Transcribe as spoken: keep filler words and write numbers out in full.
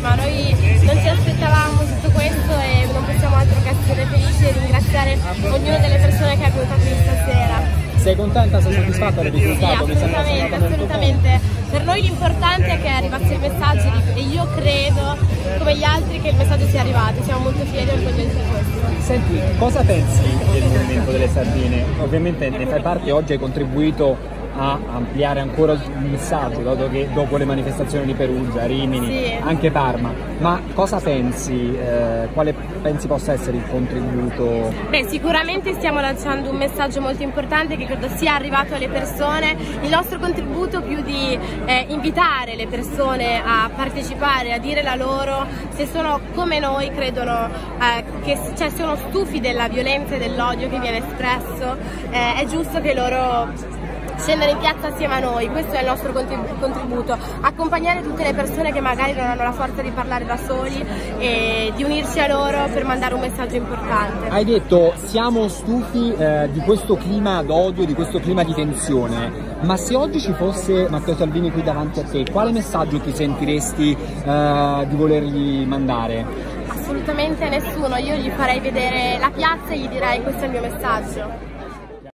ma noi non ci aspettavamo tutto questo e non possiamo altro che essere felici e ringraziare ognuna delle persone che è venuta qui stasera. Sei contenta, sei soddisfatta del risultato? Sì, assolutamente, assolutamente. Per noi l'importante è che arrivasse il messaggio e io credo, come gli altri, che il messaggio sia arrivato. Siamo molto fieri e orgogliosi di questo. Senti, cosa pensi del movimento delle sardine? Ovviamente ne fai parte, oggi hai contribuito a ampliare ancora il messaggio, dato che dopo le manifestazioni di Perugia, Rimini, sì, anche Parma, ma cosa pensi, eh, quale pensi possa essere il contributo? Beh, sicuramente stiamo lanciando un messaggio molto importante che credo sia arrivato alle persone. Il nostro contributo, più di eh, invitare le persone a partecipare, a dire la loro, se sono come noi, credono eh, che cioè, sono stufi della violenza e dell'odio che viene espresso, eh, è giusto che loro scendere in piazza assieme a noi. Questo è il nostro contributo, accompagnare tutte le persone che magari non hanno la forza di parlare da soli e di unirci a loro per mandare un messaggio importante. Hai detto siamo stufi eh, di questo clima d'odio, di questo clima di tensione, ma se oggi ci fosse Matteo Salvini qui davanti a te, quale messaggio ti sentiresti eh, di volergli mandare? Assolutamente nessuno, io gli farei vedere la piazza e gli direi questo è il mio messaggio.